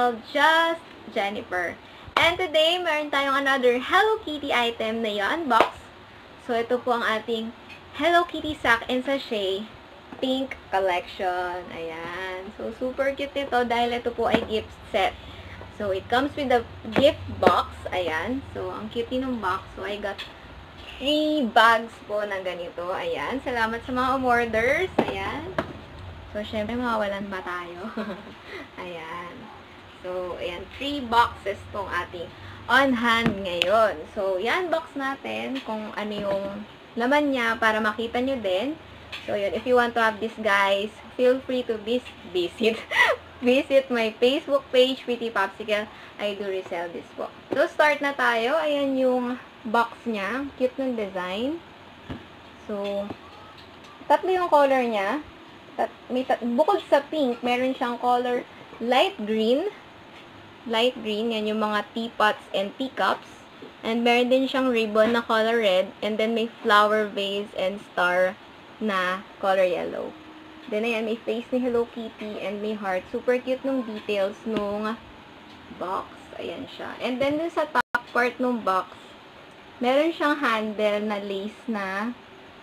channel, Just Jennifer. And today, meron tayong another Hello Kitty item na i-unbox. So, ito po ang ating Hello Kitty Sack and Sachet Pink Collection. Ayan. So, super cute ito dahil ito po ay gift set. So, it comes with a gift box. Ayan. So, ang cute ng box. So, I got 3 bags po ng ganito. Ayan. Salamat sa mga umorders. Ayan. So, syempre, makawalan ba tayo? Ayan. So, ayan. 3 boxes tong ating on hand ngayon. So, i-unbox natin kung ano yung laman niya para makita nyo din. So, yun. If you want to have this, guys, feel free to visit my Facebook page, Pretty Popsicle. I do resell this po. So, start na tayo. Ayan yung box niya. Cute ng design. So, tatlo yung color niya. Bukod sa pink, meron siyang color light green. Light green, yan yung mga teapots and teacups. And meron din siyang ribbon na color red. And then may flower vase and star na color yellow. Then ayan, may face ni Hello Kitty and may heart. Super cute nung details nung box. Ayan siya. And then dun sa top part nung box, meron siyang handle na lace na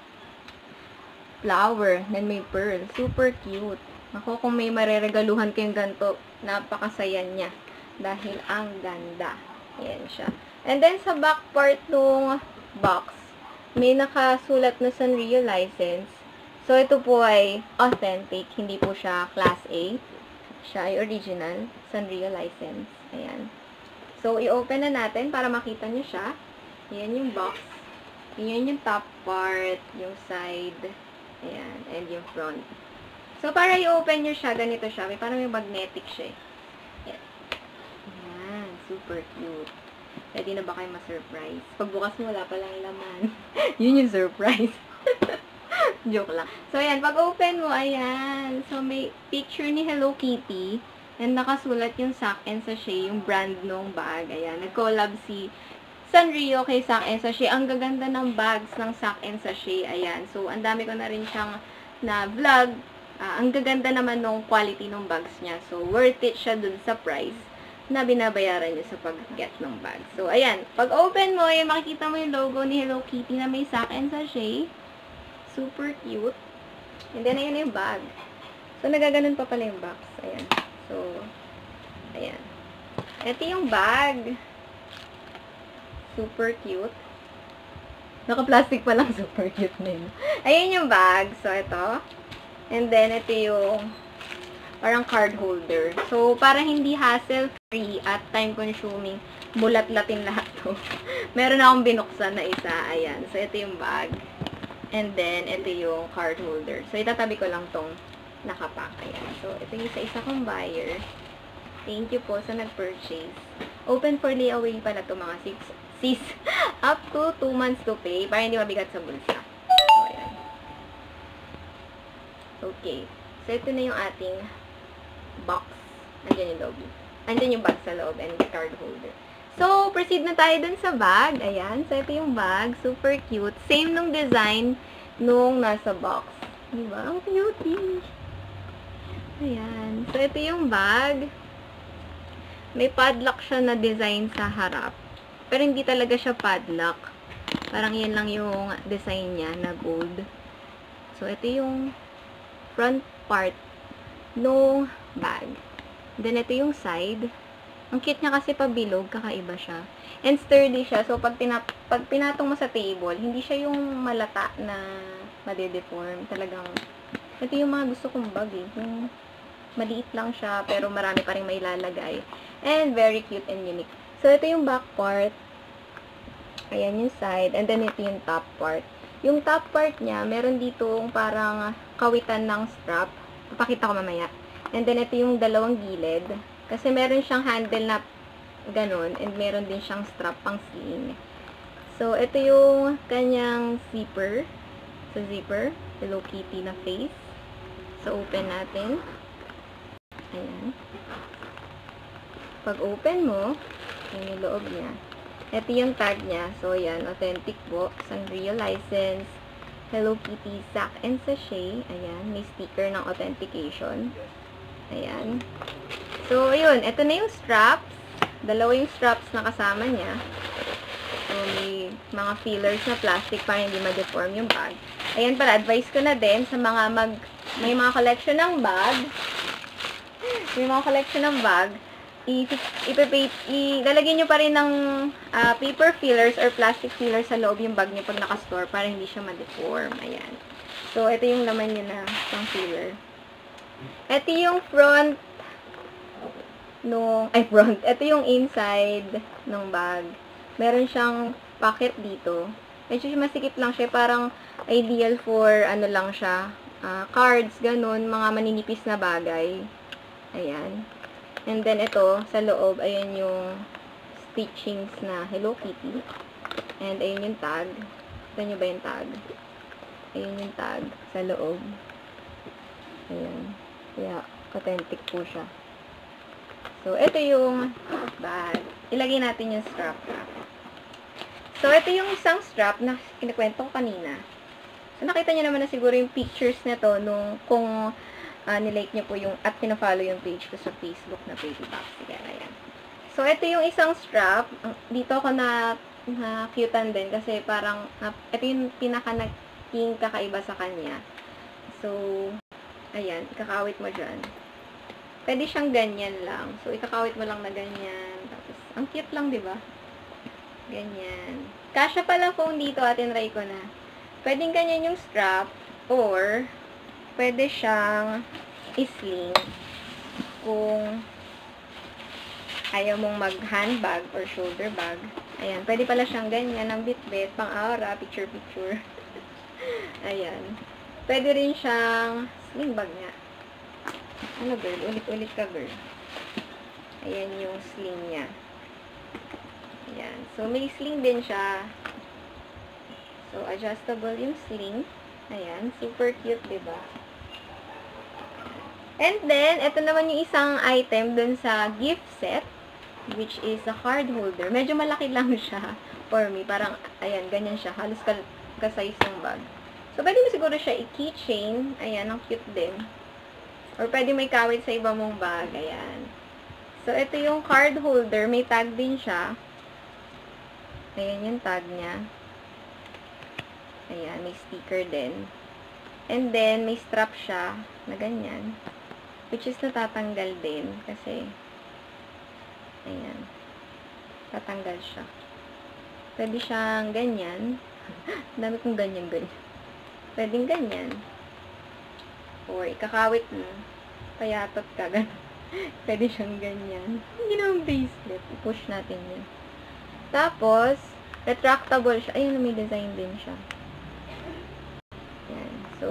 flower. Then may pearl. Super cute. Ako, kung may mareregaluhan kayong ganito, napakasaya niya. Dahil ang ganda. Ayan siya. And then, sa back part ng box, may nakasulat na Sanrio license. So, ito po ay authentic. Hindi po siya Class A. Siya ay original. Sanrio license. Ayan. So, i-open na natin para makita nyo siya. Ayan yung box. Ayan yung top part, yung side. Ayan, and yung front. So, para i-open nyo siya, ganito siya. May parang yung magnetic siya. Ayan. Ayan, super cute. Pwede na ba kayo ma-surprise? Pagbukas mo, wala palang laman. Yun yung surprise. Joke lang. So, ayan, pag-open mo, ayan. So, may picture ni Hello Kitty. And nakasulat yung Sack and Sachet, yung brand nung bag. Ayan, nag-collab si Sanrio kay Sack and Sachet. Ang gaganda ng bags ng Sack and Sachet. Ayan. So, ang dami ko na rin siyang na-vlog. Ang gaganda naman nung quality ng bags niya. So, worth it siya dun sa price na binabayaran niyo sa pag-get ng bag. So, ayan. Pag open mo, ayan, makikita mo yung logo ni Hello Kitty na may Sack and Sachet. Super cute. And then, ayan yung bag. So, nagaganon pa pala yung box. Ayan. So, ayan. Ito yung bag. Super cute. Naka-plastic pa lang. Super cute na yun. Ayan yung bag. So, ito. And then, ito yung parang card holder. So, para hindi hassle-free at time-consuming, bulat-latin lahat to. Meron akong binuksan na isa. Ayan. So, ito yung bag. And then, ito yung card holder. So, itatabi ko lang tong nakapack. Ayan. So, ito yung isa-isa kong buyer. Thank you po sa nag-purchase. Open for layaway pala to mga 6 up to 2 months to pay para hindi mabigat sa bulsa. So, ayan. Okay. So, ito na yung ating box. Andyan yung loob. Andyan yung bag sa loob and the card holder. So, proceed na tayo dun sa bag. Ayan. So, ito yung bag. Super cute. Same nung design nung nasa box. Diba? Ang cute. Ayan. So, ito yung bag. May padlock siya na design sa harap. Pero hindi talaga siya padlock. Parang yan lang yung design niya na gold. So, ito yung front part nung bag. Then, ito yung side. Ang cute niya kasi pabilog, kakaiba siya. And sturdy siya. So, pag pinatong mo sa table, hindi siya yung malata na madedeform. Talagang, ito yung mga gusto kong bag eh. Yung maliit lang siya, pero marami pa rin may lalagay. And very cute and unique. So, ito yung back part. Ayan yung side. And then, ito yung top part. Yung top part niya, meron ditong parang kawitan ng strap. Papakita ko mamaya. And then, ito yung dalawang gilid. Kasi meron siyang handle na ganun. And meron din siyang strap pang sling. So, ito yung kanyang zipper. So, zipper. Hello Kitty na face. So, open natin. Ayan. Pag open mo, yun yung loob niya. Ito yung tag niya. So, ayan. Authentic po. Sanrio license. Hello Kitty Sack and Sachet. Ayan. May sticker ng authentication. Ayan. So, ayun. Ito na yung straps. Dalawa yung straps na kasama niya. So, may mga fillers na plastic para hindi ma-deform yung bag. Ayan pala, advice ko na din sa mga may mga collection ng bag. May mga collection ng bag. Ilalagay nyo pa rin ng paper fillers or plastic fillers sa loob yung bag nyo pag nakastore para hindi siya ma-deform. Ayan. So, ito yung laman nyo na pang filler. Ito yung front. Ito yung inside ng bag. Meron siyang pocket dito. Medyo masikip lang siya. Parang ideal for, lang siya, cards, ganun, mga maninipis na bagay. Ayan. And then, ito, sa loob, ayan yung stitchings na Hello Kitty. And, ayan yung tag. Kita nyo ba yung tag? Ayan yung tag sa loob. Ayan. Kaya, authentic po siya. So, ito yung bag. Ilagay natin yung strap na. So, ito yung isang strap na kinikwento ko kanina. So, nakita nyo naman na siguro yung pictures nito nung kung nilike nyo po yung at pinafollow yung page ko sa Facebook na Pretty Popsicle. Ayan. So, ito yung isang strap. Dito ako na-cutean din kasi parang ito yung pinaka-naging kakaiba sa kanya. So, ayan. Ikakawit mo dyan. Pwede siyang ganyan lang. So, ikakawit mo lang na ganyan. Tapos, ang cute lang, di ba? Ganyan. Kasya pala phone dito at tinry ko na. Pwedeng ganyan yung strap or pwede siyang isling kung ayaw mong mag-handbag or shoulder bag. Ayan. Pwede pala siyang ganyan ng bit-bit, pang-aura, picture-picture. Ayan. Pwede rin siyang sling bag niya. Ano, girl? Ulit-ulit ka, girl. Ayan yung sling niya. Ayan. So, may sling din siya. So, adjustable yung sling. Ayan. Super cute, diba? And then, ito naman yung isang item dun sa gift set, which is a card holder. Medyo malaki lang siya for me. Parang, ayan, ganyan siya. Halos ka-size ng bag. So, pwede mo siguro siya i-keychain. Ayan, ang cute din. Or pwede may kawit sa iba mong bag. Ayan. So, ito yung card holder. May tag din siya. Ayan yung tag niya. Ayan, may sticker din. And then, may strap siya na ganyan. Which is natatanggal din. Kasi, ayan. Tatanggal siya. Pwede siyang ganyan. Dami kong ganyan-ganyan. Pwedeng ganyan. Or, ikakawit mo. Payatot ka, gano'n. Pwede siyang ganyan. Hindi naman bracelet. I-push natin yun. Tapos, retractable siya. Ayun, may design din siya. Yan. So,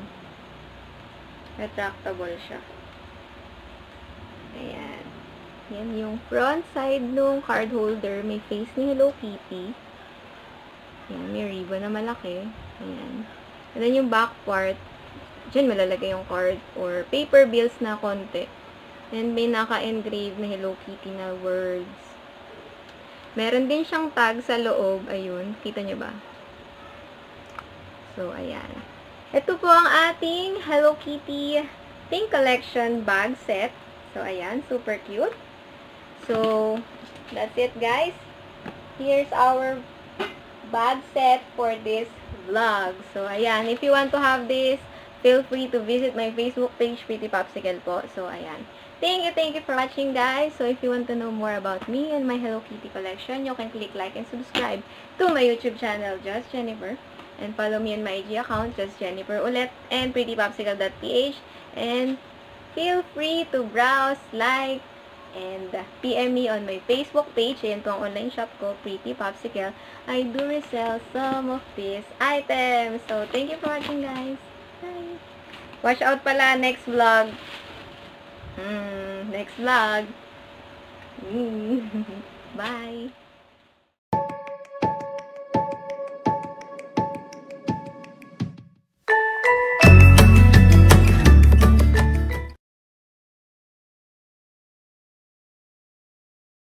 retractable siya. Ayan. Yan yung front side nung card holder. May face ni Hello Kitty. Ayan, may ribbon na malaki. Ayan. And then yung back part, dyan malalagay yung card or paper bills na konti. And may naka-engrave na Hello Kitty na words. Meron din siyang tag sa loob. Ayun. Kita nyo ba? So, ayan. Ito po ang ating Hello Kitty Pink Collection bag set. So, ayan. Super cute. So, that's it, guys. Here's our bag set for this vlog. So, ayan. If you want to have this, feel free to visit my Facebook page, Pretty Popsicle po. So, ayan. Thank you for watching, guys. So, if you want to know more about me and my Hello Kitty collection, you can click like and subscribe to my YouTube channel, Just Jennifer. And follow me on my IG account, Just Jennifer ulit, and prettypopsicle.ph. And feel free to browse, like, and PM me on my Facebook page. Ayan po ang online shop ko, Pretty Popsicle. I do resell some of these items. So, thank you for watching, guys. Bye! Watch out pala next vlog. Next vlog. Bye!